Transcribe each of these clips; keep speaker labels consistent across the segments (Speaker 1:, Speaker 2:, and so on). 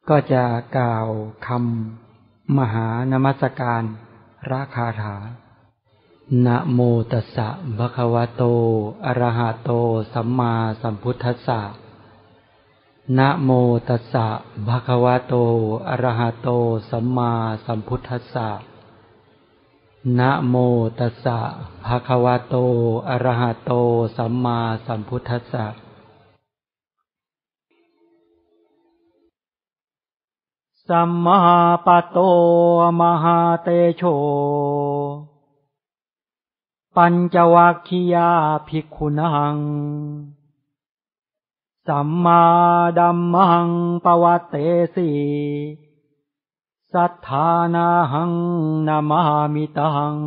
Speaker 1: ก็จะกล่าวคำมหานมัสการราคาถานะโมตัสสะภะคะวะโตอะระหะโตสัมมาสัมพุทธัสสะนะโมตัสสะภะคะวะโตอะระหะโตสัมมาสัมพุทธัสสะนะโมตัสสะภะคะวะโตอะระหะโตสัมมาสัมพุทธัสสะสัมมาปัตโตมหาเตโชปัญจวัคคียาภิกขุนังสัมมาดัมมังปวัตเตสีสัทธานาหังนามามิตัง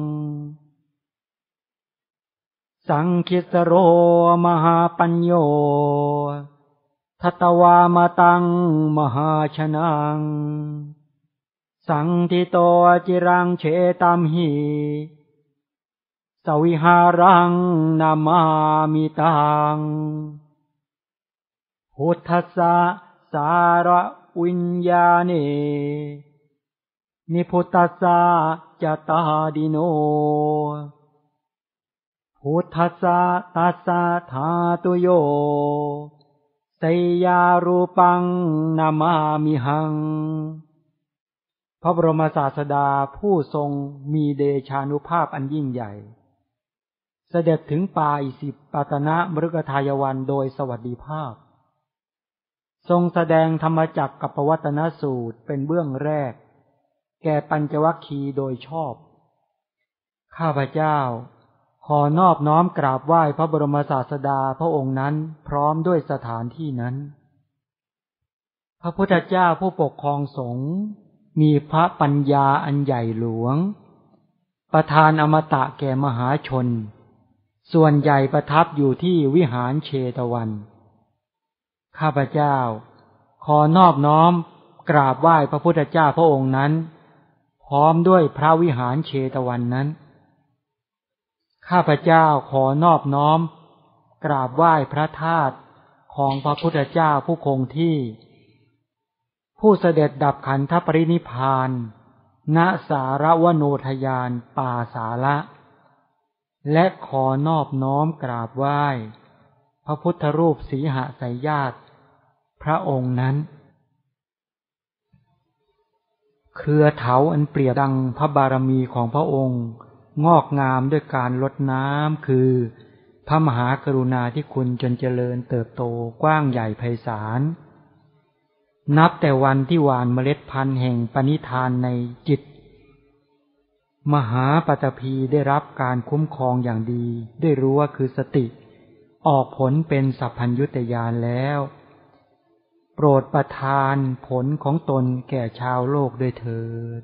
Speaker 1: สังคิสโรมหาปัญโยทัตตวามตังมหาชนังสังทิโตจิรังเฉตัมหิสวิหารังนามามิตังพุทธัสสะสารวิญญาเนนิพุทธัสสะจตาดิโนพุทธัสสะตัสสะธาตุโยไสยารูปังนามามิหังพระบรมศาสดาผู้ทรงมีเดชานุภาพอันยิ่งใหญ่เสด็จถึงป่าอิสิปตนมฤคทายวันโดยสวัสดิภาพทรงแสดงธรรมจักรกัปปวัตตนสูตรเป็นเบื้องแรกแก่ปัญจวัคคีย์โดยชอบข้าพเจ้าขอนอบน้อมกราบไหว้พระบรมศาสดาพระองค์นั้นพร้อมด้วยสถานที่นั้นพระพุทธเจ้าผู้ปกครองสงฆ์มีพระปัญญาอันใหญ่หลวงประทานอมตะแก่มหาชนส่วนใหญ่ประทับอยู่ที่วิหารเชตวันข้าพเจ้าขอนอบน้อมกราบไหว้พระพุทธเจ้าพระองค์นั้นพร้อมด้วยพระวิหารเชตวันนั้นข้าพเจ้าขอนอบน้อมกราบไหว้พระธาตุของพระพุทธเจ้าผู้คงที่ผู้เสด็จดับขันธปรินิพพานณสารวโนทยานป่าสาละและขอนอบน้อมกราบไหว้พระพุทธรูปสีหสายญาติพระองค์นั้นเครือเถาอันเปรียบดังพระบารมีของพระองค์งอกงามด้วยการลดน้ำคือพระมหากรุณาธิคุณจนเจริญเติบโตกว้างใหญ่ไพศาลนับแต่วันที่หว่านเมล็ดพันธุ์แห่งปณิธานในจิตมหาปฐพีได้รับการคุ้มครองอย่างดีได้รู้ว่าคือสติออกผลเป็นสัพพัญญุตญาณแล้วโปรดประทานผลของตนแก่ชาวโลกด้วยเถิด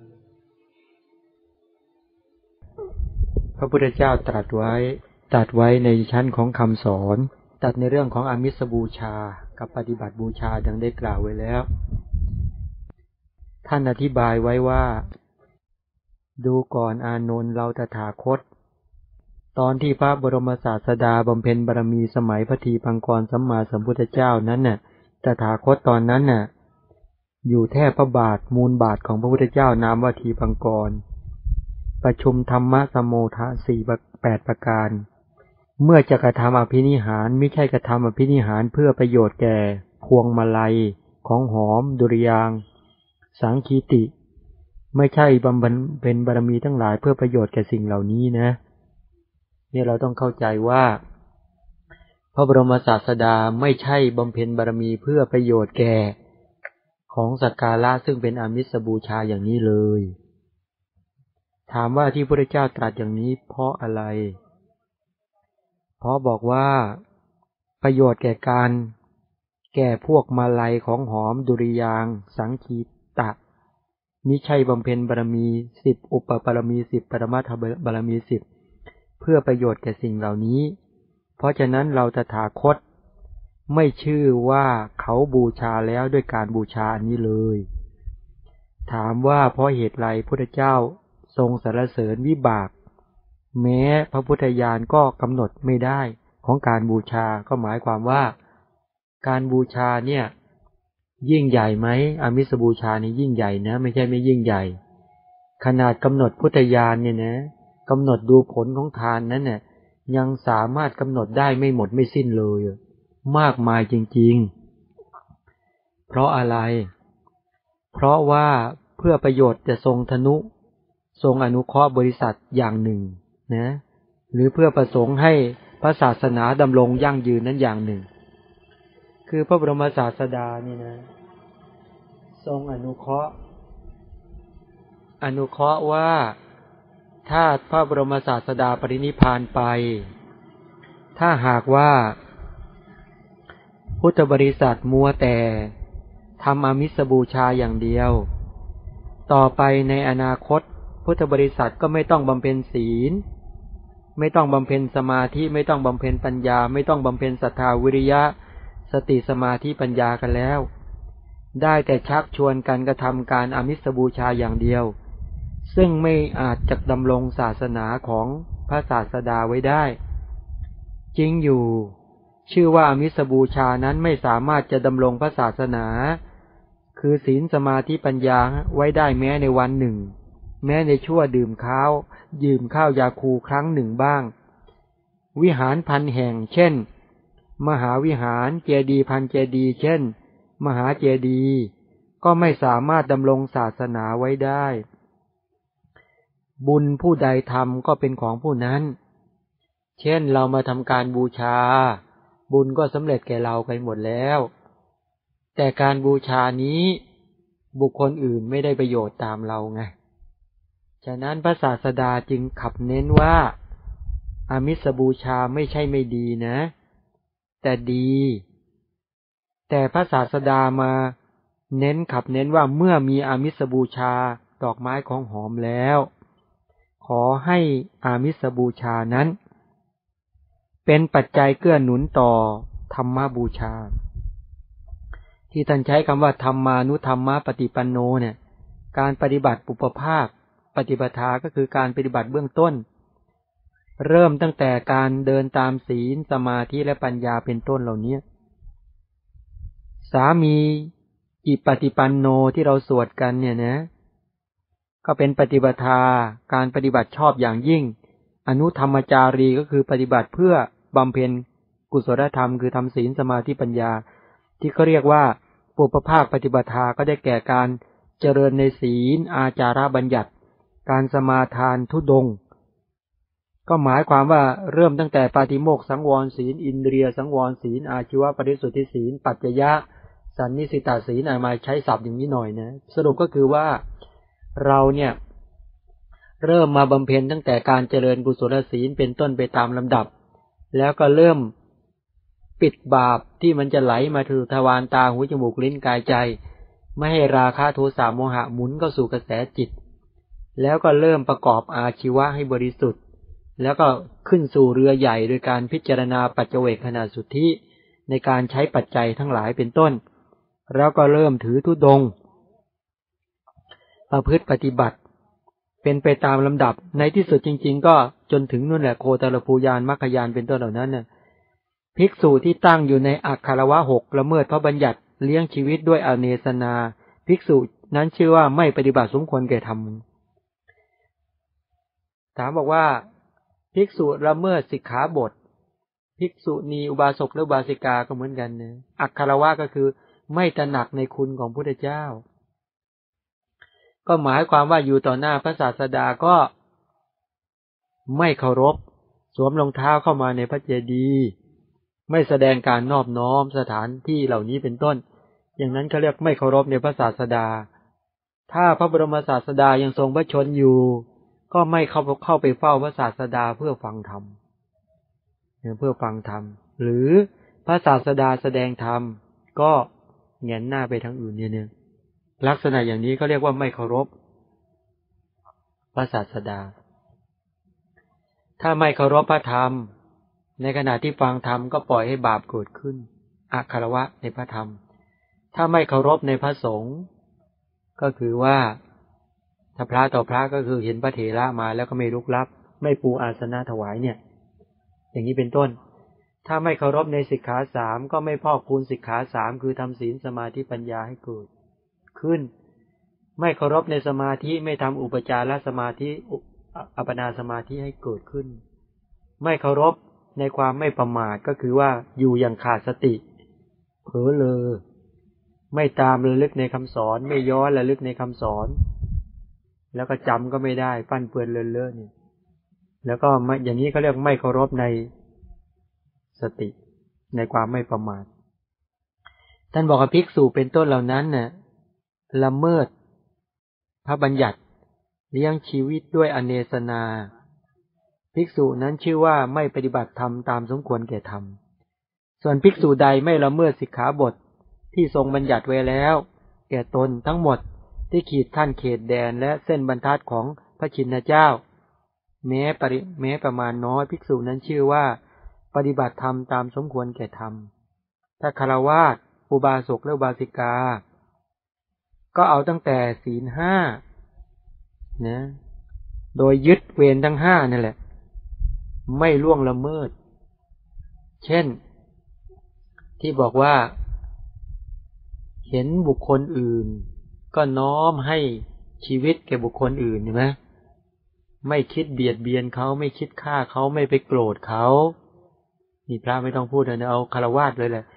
Speaker 1: พระพุทธเจ้าตรัสไว้ในชั้นของคำสอนตรัสในเรื่องของอามิสบูชากับปฏิบัติบูชาดังได้กล่าวไว้แล้วท่านอธิบายไว้ว่าดูก่อนอานนท์เราตถาคตตอนที่พระบรมศาสดาบำเพ็ญบารมีสมัยพระทีปังกรสัมมาสัมพุทธเจ้านั้นน่ะตถาคตตอนนั้นน่ะอยู่แทบพระบาทมูลบาทของพระพุทธเจ้านามว่าทีปังกรประชุมธรรมะสโมทะ8ประการเมื่อจะกระทำอภินิหารไม่ใช่กระทำอภินิหารเพื่อประโยชน์แก่พวงมาลัยของหอมดุริยางค์สังคีติไม่ใช่บำเพ็ญบารมีทั้งหลายเพื่อประโยชน์แก่สิ่งเหล่านี้นะเนี่ยเราต้องเข้าใจว่าพระบรมศาสดาไม่ใช่บำเพ็ญบารมีเพื่อประโยชน์แก่ของสักการะซึ่งเป็นอามิสบูชาอย่างนี้เลยถามว่าที่พระพุทธเจ้าตรัสอย่างนี้เพราะอะไรเพราะบอกว่าประโยชน์แก่พวกมาลัยของหอมดุริยางค์สังคีตะมิใช่บำเพ็ญบารมี10อุปบารมี10ปรมัตถบารมี10เพื่อประโยชน์แก่สิ่งเหล่านี้เพราะฉะนั้นเราตถาคตไม่ชื่อว่าเขาบูชาแล้วด้วยการบูชาอันนี้เลยถามว่าเพราะเหตุไรพระพุทธเจ้าทรงสรรเสริญวิบากแม้พระพุทธญาณก็กำหนดไม่ได้ของการบูชาก็หมายความว่าการบูชาเนี่ยยิ่งใหญ่ไหมอามิสบูชานี่ยิ่งใหญ่นะไม่ใช่ไม่ยิ่งใหญ่ขนาดกำหนดพุทธญาณเนี่ยนะกำหนดดูผลของทานนั้นเนี่ยยังสามารถกำหนดได้ไม่หมดไม่สิ้นเลยมากมายจริงๆเพราะอะไรเพราะว่าเพื่อประโยชน์จะทรงทนุทรงอนุเคราะห์บริษัทอย่างหนึ่งนะหรือเพื่อประสงค์ให้พระศาสนาดำรงยั่งยืนนั้นอย่างหนึ่งคือพระบรมศาสดานี่นะทรงอนุเคราะห์ว่าถ้าพระบรมศาสดาปรินิพพานไปถ้าหากว่าพุทธบริษัทมัวแต่ทำอามิสบูชาอย่างเดียวต่อไปในอนาคตพุทธบริษัทก็ไม่ต้องบำเพ็ญศีลไม่ต้องบำเพ็ญสมาธิไม่ต้องบำเพ็ญปัญญาไม่ต้องบำเพ็ญศรัทธาวิริยะสติสมาธิปัญญากันแล้วได้แต่ชักชวนกันกระทำการอามิสบูชาอย่างเดียวซึ่งไม่อาจจะดำรงศาสนาของพระศาสดาไว้ได้จริงอยู่ชื่อว่าอามิสบูชานั้นไม่สามารถจะดำรงพระศาสนาคือศีลสมาธิปัญญาไว้ได้แม้ในวันหนึ่งแม้ในชั่วดื่มข้าวยาคูครั้งหนึ่งบ้างวิหารพันแห่งเช่นมหาวิหารเจดีย์พันเจดีย์เช่นมหาเจดีย์ก็ไม่สามารถดำรงศาสนาไว้ได้บุญผู้ใดทำก็เป็นของผู้นั้นเช่นเรามาทำการบูชาบุญก็สำเร็จแก่เราไปหมดแล้วแต่การบูชานี้บุคคลอื่นไม่ได้ประโยชน์ตามเราไงฉะนั้นพระศาสดาจึงขับเน้นว่าอามิสบูชาไม่ใช่ไม่ดีนะแต่ดีแต่พระศาสดามาขับเน้นว่าเมื่อมีอามิสบูชาดอกไม้ของหอมแล้วขอให้อามิสบูชานั้นเป็นปัจจัยเกื้อหนุนต่อธรรมบูชาที่ท่านใช้คำว่าธรรมานุธรรมะปฏิปันโนเนี่ยการปฏิบัติปุปภาคปฏิปทาก็คือการปฏิบัติเบื้องต้นเริ่มตั้งแต่การเดินตามศีลสมาธิและปัญญาเป็นต้นเหล่านี้สามีอิปฏิปันโนที่เราสวดกันเนี่ยนะก็เป็นปฏิปทาการปฏิบัติชอบอย่างยิ่งอนุธรรมจารีก็คือปฏิบัติเพื่อบำเพ็ญกุศลธรรมคือทำศีลสมาธิปัญญาที่เขาเรียกว่าปุปภาคปฏิปทาก็ได้แก่การเจริญในศีลอาจาระบัญญัติการสมาทานทุดงค์ก็หมายความว่าเริ่มตั้งแต่ปาฏิโมกข์สังวรศีลอินทรียสังวรศีลอาชีวปริสุทธิศีลปัจจยะสันนิสิตศีลมาใช้ศัพท์อย่างนี้หน่อยนะสรุปก็คือว่าเราเนี่ยเริ่มมาบำเพ็ญตั้งแต่การเจริญกุศลศีลเป็นต้นไปตามลำดับแล้วก็เริ่มปิดบาปที่มันจะไหลมาถึงทวารตาหูจมูกลิ้นกายใจไม่ให้ราคะโทสะโมหะหมุนเข้าสู่กระแสจิตแล้วก็เริ่มประกอบอาชีวะให้บริสุทธิ์แล้วก็ขึ้นสู่เรือใหญ่โดยการพิจารณาปัจเจเวกขณสุทธิในการใช้ปัจจัยทั้งหลายเป็นต้นแล้วก็เริ่มถือธุดงค์ประพฤติปฏิบัติเป็นไปตามลำดับในที่สุดจริงๆก็จนถึงนู่นแหละโคตรภูยานมรรคยานเป็นต้นเหล่านั้นน่ะภิกษุที่ตั้งอยู่ในอักขรวะ6ละเมิดพระบัญญัติเลี้ยงชีวิตด้วยอเนสนาภิกษุนั้นชื่อว่าไม่ปฏิบัติสมควรแก่ธรรมถามบอกว่าภิกษุละเมิดสิกขาบทภิกษุณีอุบาสกและอุบาสิกาก็เหมือนกันนะอักขรวะก็คือไม่ตระหนักในคุณของพระพุทธเจ้าก็หมายความว่าอยู่ต่อหน้าพระศาสดาก็ไม่เคารพสวมรองเท้าเข้ามาในพระเจดีย์ไม่แสดงการนอบน้อมสถานที่เหล่านี้เป็นต้นอย่างนั้นเขาเรียกไม่เคารพในพระศาสดาถ้าพระบรมศาสดายังทรงพระชนอยู่ก็ไม่เข้าไปเฝ้าพระศาสดาเพื่อฟังธรรมหรือพระศาสดาแสดงธรรมก็แหงนหน้าไปทางอื่นเนี่ยลักษณะอย่างนี้เขาเรียกว่าไม่เคารพพระศาสดาถ้าไม่เคารพพระธรรมในขณะที่ฟังธรรมก็ปล่อยให้บาปเกิดขึ้นอักขรวะในพระธรรมถ้าไม่เคารพในพระสงฆ์ก็คือว่าถ้าพระต่อพระก็คือเห็นพระเถระมาแล้วก็ไม่ลุกลับไม่ปูอาสนะถวายเนี่ยอย่างนี้เป็นต้นถ้าไม่เคารพในสิกขาสามก็ไม่พอกพูนสิกขาสามคือทำศีลสมาธิปัญญาให้เกิดขึ้นไม่เคารพในสมาธิไม่ทำอุปจารสมาธิอัปปนาสมาธิให้เกิดขึ้นไม่เคารพในความไม่ประมาทก็คือว่าอยู่อย่างขาดสติเผลอเลยไม่ตามระลึกในคำสอนไม่ย้อนระลึกในคำสอนแล้วก็จำก็ไม่ได้ฟั่นเฟือนเลื่อนเลื่อนนี่แล้วก็อย่างนี้เขาเรียกไม่เคารพในสติในความไม่ประมาทท่านบอกว่าภิกษุเป็นต้นเหล่านั้นน่ะละเมิดพระบัญญัติเลี้ยงชีวิตด้วยอเนสนาภิกษุนั้นชื่อว่าไม่ปฏิบัติธรรมตามสมควรแก่ธรรมส่วนภิกษุใดไม่ละเมิดสิกขาบทที่ทรงบัญญัติไว้แล้วแก่ตนทั้งหมดที่ขีดขั้นเขตแดนและเส้นบรรทัดของพระชินเจ้าแม้ประมาณน้อยภิกษุนั้นชื่อว่าปฏิบัติธรรมตามสมควรแก่ธรรมถ้าฆราวาสอุบาสกและอุบาสิกาก็เอาตั้งแต่ศีลห้านะโดยยึดเวรทั้งห้านั่นแหละไม่ล่วงละเมิดเช่นที่บอกว่าเห็นบุคคลอื่นก็น้อมให้ชีวิตแก่บุคคลอื่นใช่ไหมไม่คิดเบียดเบียนเขาไม่คิดฆ่าเขาไม่ไปโกรธเขานี่พระไม่ต้องพูดนะเอาฆราวาสเลยแหละ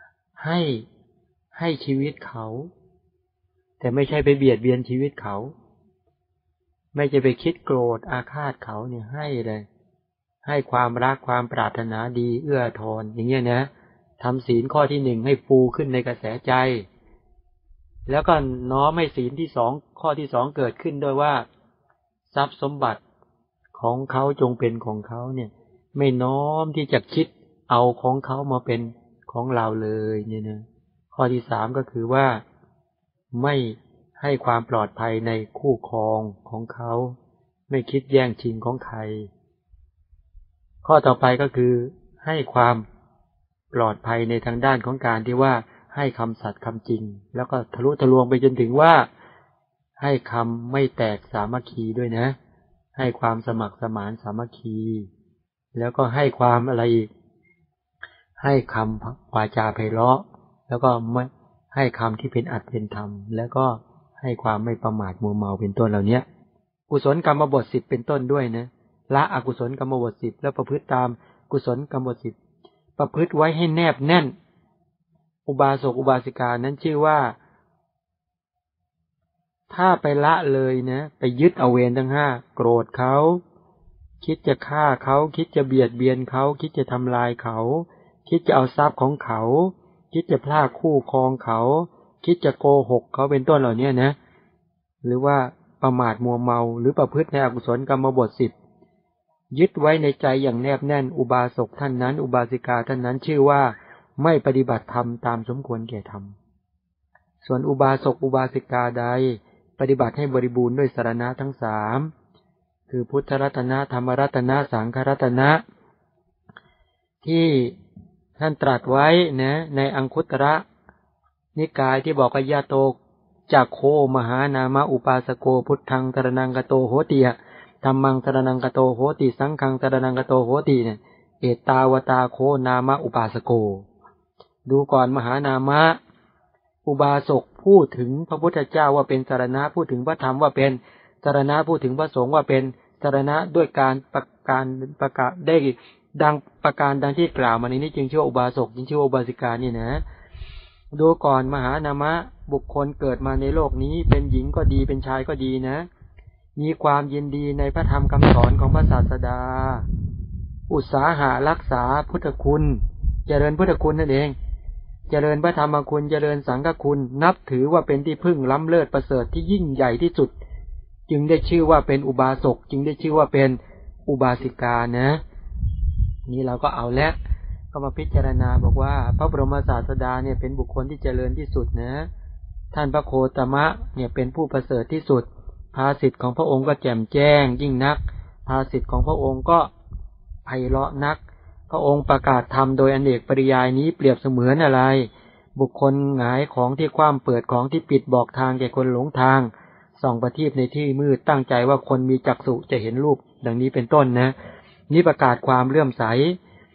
Speaker 1: ให้ชีวิตเขาแต่ไม่ใช่ไปเบียดเบียนชีวิตเขาไม่จะไปคิดโกรธอาฆาตเขาเนี่ยให้เลยให้ความรักความปรารถนาดีเอื้อทอนอย่างเงี้ยนะทำศีลข้อที่หนึ่งให้ฟูขึ้นในกระแสใจแล้วก็น้อมให้ศีลที่สองข้อที่สองเกิดขึ้นด้วยว่าทรัพย์สมบัติของเขาจงเป็นของเขาเนี่ยไม่น้อมที่จะคิดเอาของเขามาเป็นของเราเลยเนี่ยนะข้อที่สามก็คือว่าไม่ให้ความปลอดภัยในคู่ครองของเขาไม่คิดแย่งชิงของใครข้อต่อไปก็คือให้ความปลอดภัยในทางด้านของการที่ว่าให้คำสัตย์คำจริงแล้วก็ทะลุทะลวงไปจนถึงว่าให้คำไม่แตกสามัคคีด้วยนะให้ความสมัครสมานสามัคคีแล้วก็ให้ความอะไรอีกให้คำวาจาไพเราะแล้วก็ไม่ให้คำที่เป็นอัตเป็นธรรมแล้วก็ให้ความไม่ประมาทมัวเมาเป็นต้นเหล่านี้กุศลกรรมบท10เป็นต้นด้วยนะละอกุศลกรรมบท10แล้วประพฤติตามกุศลกรรมบท10ประพฤติไว้ให้แนบแน่นอุบาสกอุบาสิกานั้นชื่อว่าถ้าไปละเลยนะไปยึดเอาเวรทั้งห้าโกรธเขาคิดจะฆ่าเขาคิดจะเบียดเบียนเขาคิดจะทำลายเขาคิดจะเอาทรัพย์ของเขาคิดจะพลากคู่ครองเขาคิดจะโกหกเขาเป็นต้นเหล่านี้นะหรือว่าประมาทมัวเมาหรือประพฤติในอกุศลกรรมบท10ยึดไว้ในใจอย่างแนบแน่นอุบาสกท่านนั้นอุบาสิกาท่านนั้นชื่อว่าไม่ปฏิบัติธรรมตามสมควรแก่ธรรมส่วนอุบาสกอุบาสิกาใดปฏิบัติให้บริบูรณ์ด้วยสรณะทั้งสามคือพุทธรัตนะธรรมรัตนะสังฆรัตนะที่ท่านตรัสไว้นะในอังคุตระนิกายที่บอกว่ายะโตจักโคมหานามะอุปาสโกพุทธังสรณังกโตโหติธัมมังสรณังกโตโหติสังฆังสรณังกโตโหติเนี่ยเอตาวตาโคนามะอุปาสโกดูก่อนมหานามะอุบาสกพูดถึงพระพุทธเจ้าว่าเป็นสรณะพูดถึงพระธรรมว่าเป็นสรณะพูดถึงพระสงฆ์ว่าเป็นสรณะด้วยการประกาศได้ดังประการดังที่กล่าวมานี้จึงชื่อว่าอุบาสกจึงชื่อว่าอุบาสิกานี่นะดูก่อนมหานามะบุคคลเกิดมาในโลกนี้เป็นหญิงก็ดีเป็นชายก็ดีนะมีความยินดีในพระธรรมคำสอนของพระศาสดาอุตสาหะรักษาพุทธคุณเจริญพุทธคุณนั่นเองเจริญพระธรรมคุณเจริญสังฆคุณนับถือว่าเป็นที่พึ่งล้ำเลิศประเสริฐที่ยิ่งใหญ่ที่สุดจึงได้ชื่อว่าเป็นอุบาสกจึงได้ชื่อว่าเป็นอุบาสิกานะนี่เราก็เอาแล้วก็มาพิจารณาบอกว่าพระบรมศาสดาเนี่ยเป็นบุคคลที่เจริญที่สุดนะท่านพระโคตมะเนี่ยเป็นผู้ประเสริฐที่สุดภาษิตของพระองค์ก็แจ่มแจ้งยิ่งนักภาษิตของพระองค์ก็ไพเราะนักพระองค์ประกาศธรรมโดยอเนกปริยายนี้เปรียบเสมือนอะไรบุคคลหงายของที่คว่ำเปิดของที่ปิดบอกทางแก่คนหลงทางส่องประทีปในที่มืดตั้งใจว่าคนมีจักษุจะเห็นรูปดังนี้เป็นต้นนะนี่ประกาศความเลื่อมใส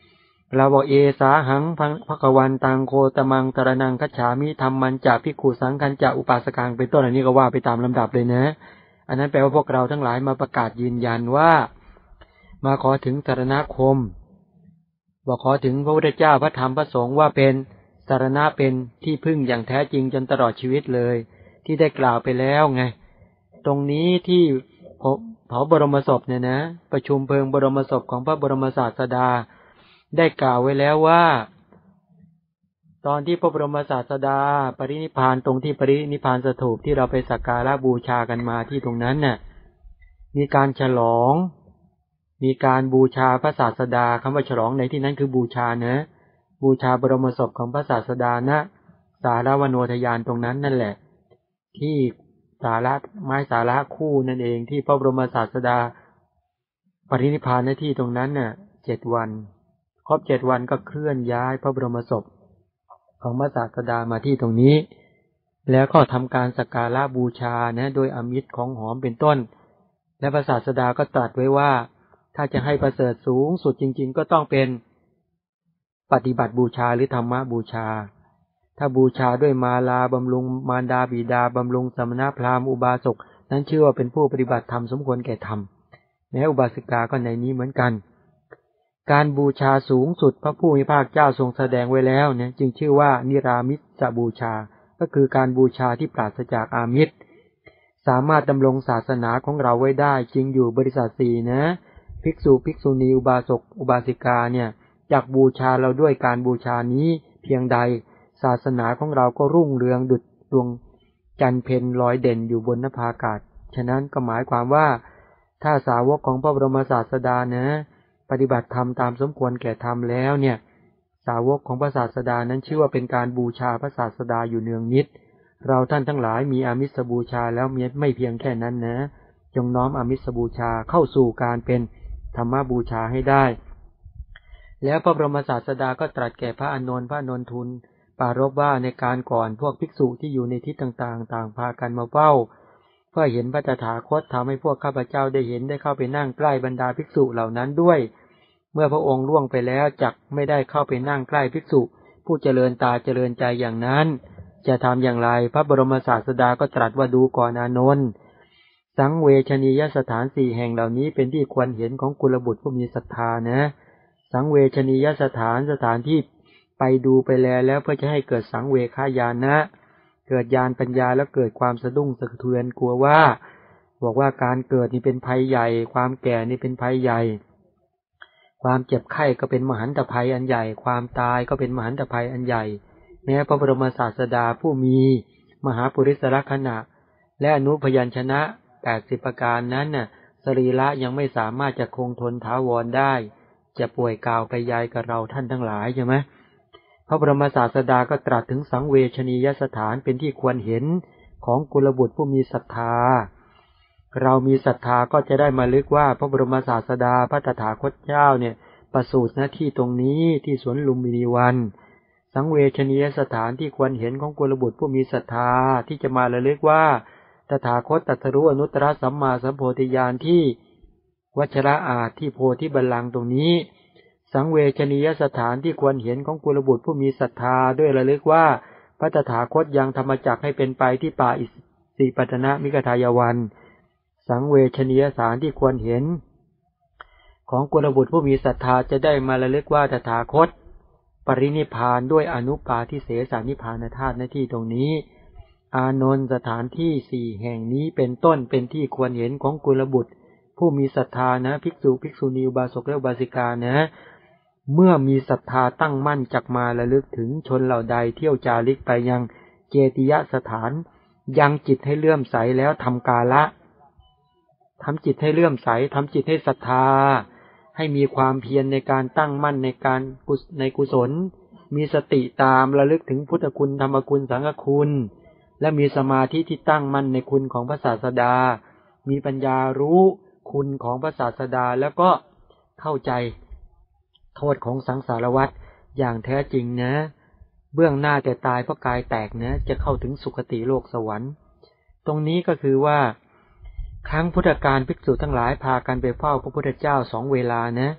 Speaker 1: เราบอกเอสาหังภควันตังโคตมังตรนังคัจฉามิธรรมันจะภิกขุสังคัญจะอุปาสกังเป็นต้นอันนี้ก็ว่าไปตามลำดับเลยนะอันนั้นแปลว่าพวกเราทั้งหลายมาประกาศยืนยันว่ามาขอถึงสรณคมบอกขอถึงพระพุทธเจ้าพระธรรมพระสงฆ์ว่าเป็นสรณะเป็นที่พึ่งอย่างแท้จริงจนตลอดชีวิตเลยที่ได้กล่าวไปแล้วไงตรงนี้ที่เผาบรมศพเนี่ยนะประชุมเพลิงบรมศพของพระบรมศาสดาได้กล่าวไว้แล้วว่าตอนที่พระบรมศาสดาปรินิพพานตรงที่ปรินิพพานสถูปที่เราไปสักการะบูชากันมาที่ตรงนั้นน่ะมีการฉลองมีการบูชาพระศาสดาคำว่าฉลองในที่นั้นคือบูชานะบูชาบรมศพของพระศาสดานะสารวโนทยานตรงนั้นนั่นแหละที่สาระไม้สาระคู่นั่นเองที่พระบรมศาสดาปรินิพพานในที่ตรงนั้นน่ะ7 วันครบ7 วันก็เคลื่อนย้ายพระบรมศพของพระศาสดามาที่ตรงนี้แล้วก็ทำการสักการะบูชานะโดยอมิตรของหอมเป็นต้นและพระศาสดาก็ตรัสไว้ว่าถ้าจะให้ประเสริฐสูงสุดจริงๆก็ต้องเป็นปฏิบัติบูชาหรือธรรมบูชาถ้าบูชาด้วยมาลาบำรุงมารดาบิดาบำรุงสมณพราหมณ์อุบาสกนั้นชื่อว่าเป็นผู้ปฏิบัติธรรมสมควรแก่ธรรมแม้อุบาสิกาก็ในนี้เหมือนกันการบูชาสูงสุดพระผู้มีพระภาคเจ้าทรงแสดงไว้แล้วเนี่ยจึงชื่อว่านิรามิตบูชาก็คือการบูชาที่ปราศจากอามิตรสามารถดำรงศาสนาของเราไว้ได้จริงอยู่บริษัท4นะภิกษุภิกษุณีอุบาสกอุบาสิกาเนี่ยอยากบูชาเราด้วยการบูชานี้เพียงใดศาสนาของเราก็รุ่งเรืองดุจดวงจันทร์เพ็ญลอยเด่นอยู่บนนภาอากาศฉะนั้นก็หมายความว่าถ้าสาวกของพระบรมศาสดานะปฏิบัติธรรมตามสมควรแก่ธรรมแล้วเนี่ยสาวกของพระศาสดานั้นชื่อว่าเป็นการบูชาพระศาสดาอยู่เนืองนิดเราท่านทั้งหลายมีอามิสบูชาแล้วไม่เพียงแค่นั้นนะจงน้อมอามิสบูชาเข้าสู่การเป็นธรรมบูชาให้ได้แล้วพระบรมศาสดาก็ตรัสแก่พระอานนท์พระอานนท์ทูลปรารภว่าในการก่อนพวกภิกษุที่อยู่ในทิศต่างๆต่างพากันมาเฝ้าเพื่อเห็นพระตถาคตทำให้พวกข้าพเจ้าได้เห็นได้เข้าไปนั่งใกล้บรรดาภิกษุเหล่านั้นด้วยเมื่อพระองค์ล่วงไปแล้วจักไม่ได้เข้าไปนั่งใกล้ภิกษุผู้เจริญตาเจริญใจอย่างนั้นจะทำอย่างไรพระบรมศาสดาก็ตรัสว่าดูก่อนอานนท์สังเวชนียสถาน4แห่งเหล่านี้เป็นที่ควรเห็นของกุลบุตรผู้มีศรัทธานะสังเวชนียสถานที่ไปดูไปแล้วเพื่อจะให้เกิดสังเวคญาณะเกิดญาณปัญญาแล้วเกิดความสะดุ้งสะเทือนกลัวว่าบอกว่าการเกิดนี่เป็นภัยใหญ่ความแก่นี่เป็นภัยใหญ่ความเจ็บไข้ก็เป็นมหันตภัยอันใหญ่ความตายก็เป็นมหันตภัยอันใหญ่แม้พระบรมศาสดาผู้มีมหาปุริสลักษณะและอนุพยัญชนะ80ประการนั้นน่ะสรีระยังไม่สามารถจะคงทนถาวรได้จะป่วยกาวไปยายกับเราท่านทั้งหลายใช่ไหมพระบรมศาสดาก็ตรัสถึงสังเวชนียสถานเป็นที่ควรเห็นของกุลบุตรผู้มีศรัทธาเรามีศรัทธาก็จะได้มาลึกว่าพระบรมศาสดาพระตถาคตเจ้าเนี่ยประสูติหน้าที่ตรงนี้ที่สวนลุมพินีวันสังเวชนียสถานที่ควรเห็นของกุลบุตรผู้มีศรัทธาที่จะมาระลึกว่าตถาคตตรัสรู้อนุตตรสัมมาสัมโพธิญาณที่วัชระอาจที่โพธิบัลลังก์ตรงนี้สังเวชนียสถานที่ควรเห็นของกุลบุตรผู้มีศรัทธาด้วยระลึกว่าพระตถาคตยังธรรมจักรให้เป็นไปที่ป่าอิสิปตนะมิกทายวันสังเวชนียสถานที่ควรเห็นของกุลบุตรผู้มีศรัทธาจะได้มาระลึกว่าตถาคตปรินิพพานด้วยอนุปาทิเสสนิพพานธาตุหน้าที่ตรงนี้อานนท์สถานที่4แห่งนี้เป็นต้นเป็นที่ควรเห็นของกุลบุตรผู้มีศรัทธานะภิกษุภิกษุณีอุบาสกและอุบาสิกานะเมื่อมีศรัทธาตั้งมั่นจักมาระลึกถึงชนเหล่าใดเที่ยวจาริกไปยังเจติยสถานยังจิตให้เลื่อมใสแล้วทำกาละทำจิตให้เลื่อมใสทำจิตให้ศรัทธาให้มีความเพียรในการตั้งมั่นในกุศลมีสติตามระลึกถึงพุทธคุณธรรมคุณสังฆคุณและมีสมาธิที่ตั้งมั่นในคุณของพระศาสดามีปัญญารู้คุณของพระศาสดาแล้วก็เข้าใจโทษของสังสารวัฏอย่างแท้จริงนะเบื้องหน้าแต่ตายเพราะกายแตกนะจะเข้าถึงสุคติโลกสวรรค์ตรงนี้ก็คือว่าครั้งพุทธกาลภิกษุทั้งหลายพากันไปเฝ้าพระพุทธเจ้า2 เวลานะจ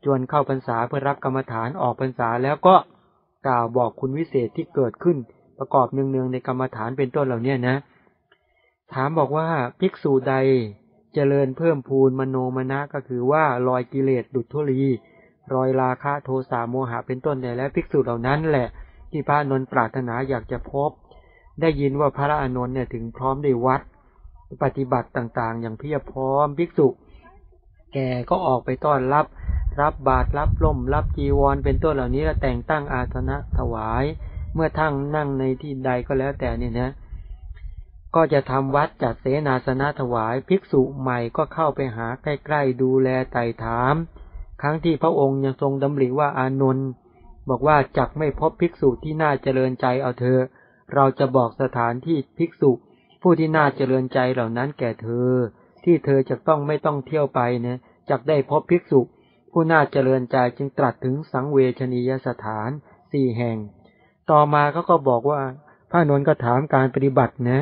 Speaker 1: วนเข้าพรรษาเพื่อรับกรรมฐานออกพรรษาแล้วก็กล่าวบอกคุณวิเศษที่เกิดขึ้นประกอบเนืองๆในกรรมฐานเป็นต้นเหล่านี้นะถามบอกว่าภิกษุใดเจริญเพิ่มพูนมโนมนะก็คือว่าลอยกิเลสดุจธุลีรอยราคะโทสะโมหะเป็นต้นได้แล้วภิกษุเหล่านั้นแหละที่พระอานนท์ปรารถนาอยากจะพบได้ยินว่าพระอานนท์เนี่ยถึงพร้อมด้วยวัดปฏิบัติต่างๆอย่างเพียบพร้อมภิกษุแกก็ออกไปต้อนรับบาตรรับร่มรับจีวรเป็นต้นเหล่านี้แล้วแต่งตั้งอาสนะถวายเมื่อทั้งนั่งในที่ใดก็แล้วแต่เนี่ยนะก็จะทำวัดจัดเสนาสนะถวายภิกษุใหม่ก็เข้าไปหาใกล้ๆดูแลไต่ถามครั้งที่พระองค์ยังทรงดำริว่าอานนท์บอกว่าจักไม่พบภิกษุที่น่าเจริญใจเอาเธอเราจะบอกสถานที่ภิกษุผู้ที่น่าเจริญใจเหล่านั้นแก่เธอที่เธอจะต้องไม่ต้องเที่ยวไปนะจักได้พบภิกษุผู้น่าเจริญใจจึงตรัสถึงสังเวชนียสถาน4 แห่งต่อมาเขาก็บอกว่าพระอานนท์ก็ถามการปฏิบัตินะ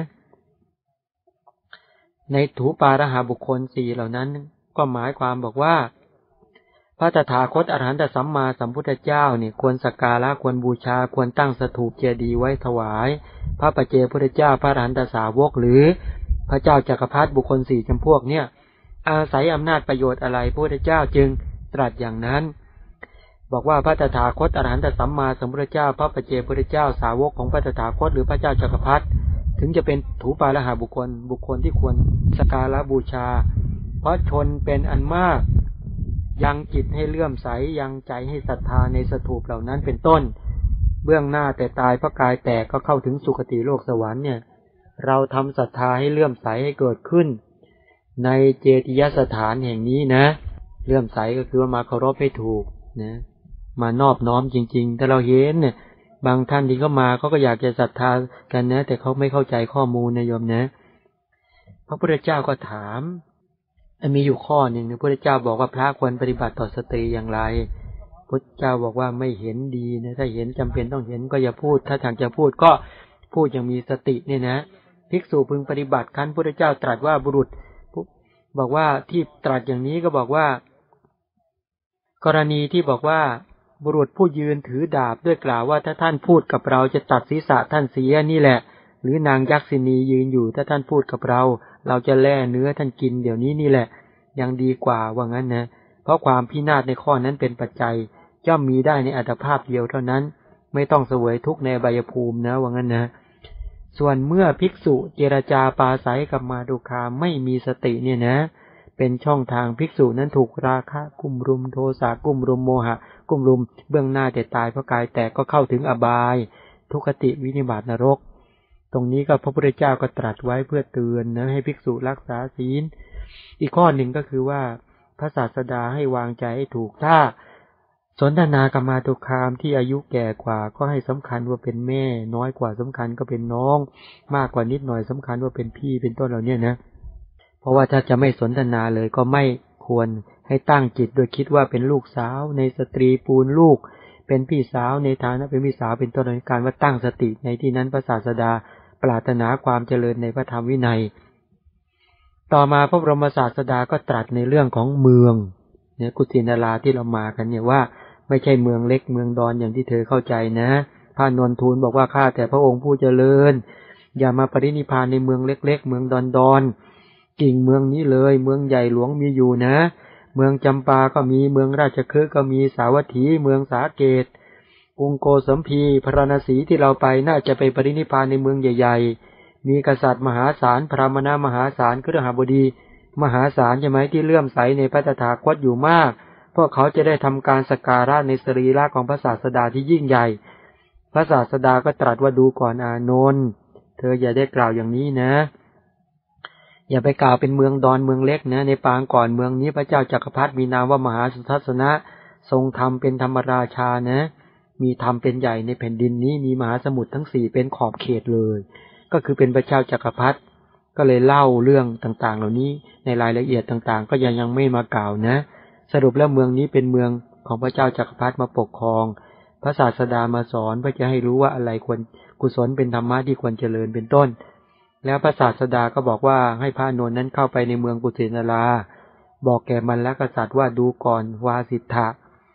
Speaker 1: ในถูปารหาบุคคล4เหล่านั้นก็หมายความบอกว่าพระตถาคตอรหันตสัมมาสัมพุทธเจ้าเนี่ยควรสักการะควรบูชาควรตั้งสถูปเจดีย์ไว้ถวายพระปัจเจกพุทธเจ้าพระอรหันตสาวกหรือพระเจ้าจักรพรรดิบุคคล4จำพวกเนี่ยอาศัยอำนาจประโยชน์อะไรพระพุทธเจ้าจึงตรัสอย่างนั้นบอกว่าพระตถาคตอรหันตสัมมาสัมพุทธเจ้าพระปัจเจกพุทธเจ้าสาวกของพระตถาคตหรือพระเจ้าจักรพรรดิถึงจะเป็นถูปารหาบุคคลที่ควรสักการะบูชาเพราะชนเป็นอันมากยังจิตให้เลื่อมใสยังใจให้ศรัทธาในสถูปเหล่านั้นเป็นต้นเบื้องหน้าแต่ตายพระกายแตกก็เข้าถึงสุคติโลกสวรรค์เนี่ยเราทำศรัทธาให้เลื่อมใสให้เกิดขึ้นในเจติยสถานแห่งนี้นะเลื่อมใสก็คือว่ามาเคารพให้ถูกนะมานอบน้อมจริงๆแต่เราเห็นเนี่ยบางท่านที่เขามาเขาก็อยากจะศรัทธากันนะแต่เขาไม่เข้าใจข้อมูลนะโยมนะพระพุทธเจ้าก็ถามมีอยู่ข้อหนึ่งพระพุทธเจ้าบอกว่าพระควรปฏิบัติต่อสตรีอย่างไรพระพุทธเจ้าบอกว่าไม่เห็นดีนะถ้าเห็นจำเป็นต้องเห็นก็อย่าพูดถ้าทางจะพูดก็พูดอย่างมีสติเนี่ยนะภิกษุพึงปฏิบัติขั้นพระพุทธเจ้าตรัสว่าบุรุษบอกว่าที่ตรัสอย่างนี้ก็บอกว่ากรณีที่บอกว่าบุรุษผู้ยืนถือดาบด้วยกล่าวว่าถ้าท่านพูดกับเราจะตัดศีรษะท่านเสียนี่แหละหรือนางยักษินียืนอยู่ถ้าท่านพูดกับเราจะแล่เนื้อท่านกินเดี๋ยวนี้นี่แหละยังดีกว่าว่างั้นนะเพราะความพินาศในข้อนั้นเป็นปัจจัยย่อมมีได้ในอัตภาพเดียวเท่านั้นไม่ต้องเสวยทุกข์ในอบายภูมินะว่างั้นนะส่วนเมื่อภิกษุเจรจาปราศัยกับมาตุคามไม่มีสติเนี่ยนะเป็นช่องทางภิกษุนั้นถูกราคะกุมรุมโทสะกุมรุมโมหะกุมรุมเบื้องหน้าแต่ตายเพราะกายแตกก็เข้าถึงอบายทุกขติวินิบาตนรกตรงนี้ก็พระพุทธเจ้าก็ตรัสไว้เพื่อเตือนนะให้ภิกษุรักษาศีลอีกข้อหนึ่งก็คือว่าพระศาสดาให้วางใจให้ถูกถ้าสนทนากับมาตุคามที่อายุแก่กว่าก็ให้สำคัญว่าเป็นแม่น้อยกว่าสำคัญก็เป็นน้องมากกว่านิดหน่อยสำคัญว่าเป็นพี่เป็นต้นเหล่านี้นะเพราะว่าถ้าจะไม่สนทนาเลยก็ไม่ควรให้ตั้งจิตโดยคิดว่าเป็นลูกสาวในสตรีปูนลูกเป็นพี่สาวในฐานะเป็นพี่สาวเป็นต้นการว่าตั้งสติในที่นั้นพระศาสดาปรารถนาความเจริญในพระธรรมวินัยต่อมาพระบรมศาสดาก็ตรัสในเรื่องของเมืองเนี่ยกุสินาราที่เรามากันเนี่ยว่าไม่ใช่เมืองเล็กเมืองดอนอย่างที่เธอเข้าใจนะพระนนทูลบอกว่าข้าแต่พระองค์ผู้เจริญอย่ามาปรินิพพานในเมืองเล็กๆเมืองดอนกิ่งเมืองนี้เลยเมืองใหญ่หลวงมีอยู่นะเมืองจำปาก็มีเมืองราชคฤห์ก็มีสาวัตถีเมืองสาเกตกรุงโกสัมพีพราณสีที่เราไปน่าจะไปปรินิพพานในเมืองใหญ่ๆมีกษัตริย์มหาศาลพราหมณมหาศาลคฤหบดีมหาศาลใช่ไหมที่เลื่อมใสในพระตถาคตอยู่มากพวกเขาจะได้ทำการสักการะในสรีระของพระศาสดาที่ยิ่งใหญ่พระศาสดาก็ตรัสว่าดูก่อนอานนท์เธออย่าได้กล่าวอย่างนี้นะอย่าไปกล่าวเป็นเมืองดอนเมืองเล็กนะในปางก่อนเมืองนี้พระเจ้าจักรพรรดิมีนามว่ามหาสุทัศนะทรงธรรมเป็นธรรมราชานะมีธรรมเป็นใหญ่ในแผ่นดินนี้มีมหาสมุทรทั้ง4เป็นขอบเขตเลยก็คือเป็นพระเจ้าจักรพรรดิก็เลยเล่าเรื่องต่างๆเหล่านี้ในรายละเอียดต่างๆก็ยังไม่มากล่าวนะสรุปแล้วเมืองนี้เป็นเมืองของพระเจ้าจักรพรรดิมาปกครองพระศาสดามาสอนเพื่อจะให้รู้ว่าอะไรควรกุศลเป็นธรรมะที่ควรเจริญเป็นต้นแล้วพระศาสดาก็บอกว่าให้พระอานนท์นั้นเข้าไปในเมืองกุสินาราบอกแก่มันและกษัตริย์ว่าดูก่อนวาสิทธะ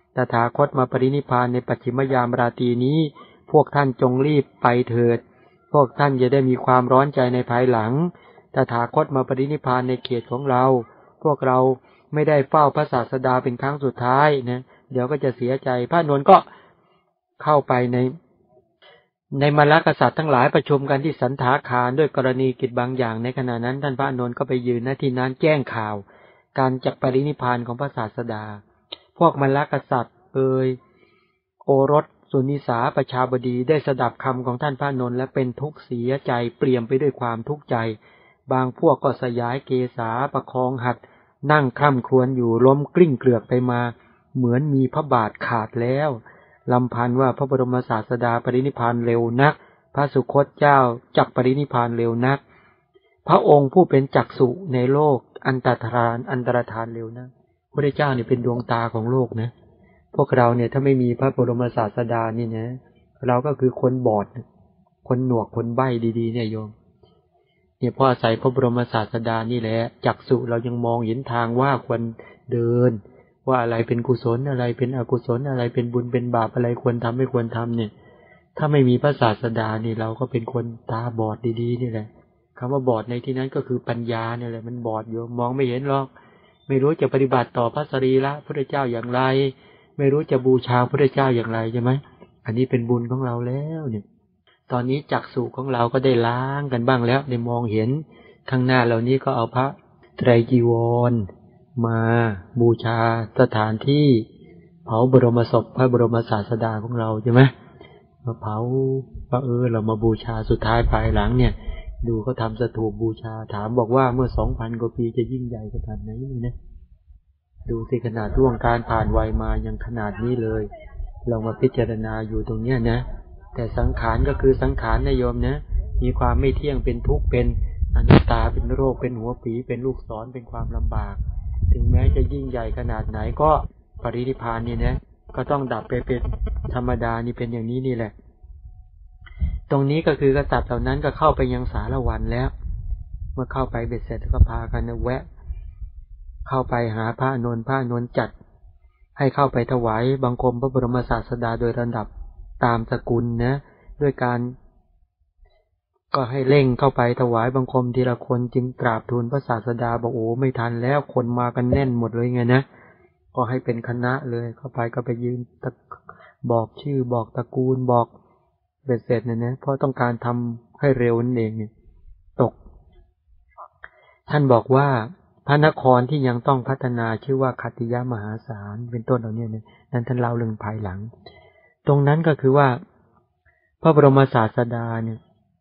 Speaker 1: ตถาคตมาปรินิพพานในปัจฉิมยามราตรีนี้พวกท่านจงรีบไปเถิดพวกท่านจะได้มีความร้อนใจในภายหลังตถาคตมาปรินิพพานในเขตของเราพวกเราไม่ได้เฝ้าพระศาสดาเป็นครั้งสุดท้ายนะเดี๋ยวก็จะเสียใจพระนนท์ก็เข้าไปในมลกษัตริย์ทั้งหลายประชุมกันที่สันทาคารด้วยกรณีกิจบางอย่างในขณะนั้นท่านพระอานนท์ก็ไปยืนณที่นั้นแจ้งข่าวการจักปรินิพพานของพระศาสดาพวกมลกษัตริย์โอรสสุนิสาประชาบดีได้สดับคำของท่านพระอานนท์และเป็นทุกข์เสียใจเปลี่ยมไปด้วยความทุกข์ใจบางพวกก็สยายเกศาประคองหัดนั่งคร่ำครวญอยู่ล้มกลิ้งเกลือกไปมาเหมือนมีพระบาทขาดแล้วลำพันว่าพระบรมศาสดาปรินิพพานเร็วนักพระสุคตเจ้าจักปรินิพพานเร็วนักพระองค์ผู้เป็นจักษุในโลกอันตรธานเร็วนักพระเจ้าเนี่ยเป็นดวงตาของโลกนะพวกเราเนี่ยถ้าไม่มีพระบรมศาสดานี่นะเราก็คือคนบอดคนหนวกคนใบ้ดีๆเนี่ยโยมเนี่ยเพราะอาศัยพระบรมศาสดานี่แหละจักษุเรายังมองเห็นทางว่าควรเดินว่าอะไรเป็นกุศลอะไรเป็นอกุศลอะไรเป็นบุญเป็นบาปอะไรควรทำไม่ควรทำเนี่ยถ้าไม่มีพระศาสดานี่เราก็เป็นคนตาบอดดีๆนี่แหละคำว่าบอดในที่นั้นก็คือปัญญาเนี่ยแหละมันบอดอยู่มองไม่เห็นหรอกไม่รู้จะปฏิบัติต่อพระสรีระพระเจ้าอย่างไรไม่รู้จะบูชาพระเจ้าอย่างไรใช่ไหมอันนี้เป็นบุญของเราแล้วเนี่ยตอนนี้จักษุของเราก็ได้ล้างกันบ้างแล้วได้มองเห็นข้างหน้าเหล่านี้ก็เอาพระไตรจีวรมาบูชาสถานที่เผาบรมศพพระบรมศาสดาของเราใช่ไหมมาเผาว่าเรามาบูชาสุดท้ายภายหลังเนี่ยดูเขาทำสถูปบูชาถามบอกว่าเมื่อ 2,000 กว่าปีจะยิ่งใหญ่ขนาดไหนนี่นะดูสิขนาดล่วงการผ่านวัยมายังขนาดนี้เลยเรามาพิจารณาอยู่ตรงเนี้ยนะแต่สังขารก็คือสังขารนะโยมนะมีความไม่เที่ยงเป็นทุกข์เป็นอนัตตาเป็นโรคเป็นหัวปีเป็นลูกศรเป็นความลำบากถึงแม้จะยิ่งใหญ่ขนาดไหนก็ปรินิพพานนี่นะก็ต้องดับไปเป็นธรรมดานี่เป็นอย่างนี้นี่แหละตรงนี้ก็คือกษัตริย์เหล่านั้นก็เข้าไปยังสารวันแล้วเมื่อเข้าไปเบ็ดเสร็จก็พากันแวะเข้าไปหาพระอานนท์จัดให้เข้าไปถวายบังคมพระบรมศาสดาโดยลำดับตามสกุลนะด้วยการก็ให้เร่งเข้าไปถวายบังคมทีละคนจึงกราบทูลพระศาสดาบอกโอ้ไม่ทันแล้วคนมากันแน่นหมดเลยไงนะก็ให้เป็นคณะเลยเข้าไปก็ไปยืนบอกชื่อบอกตระกูลบอกเบ็ดเสร็จนะเพราะต้องการทำให้เร็วนั่นเองเนี่ยตกท่านบอกว่าพระนครที่ยังต้องพัฒนาชื่อว่าคัตติยมหาศาลเป็นต้นเหล่านี้เนี่ยนั้นท่านเล่าเรื่องภายหลังตรงนั้นก็คือว่าพระบรมศาสดาเนี่ย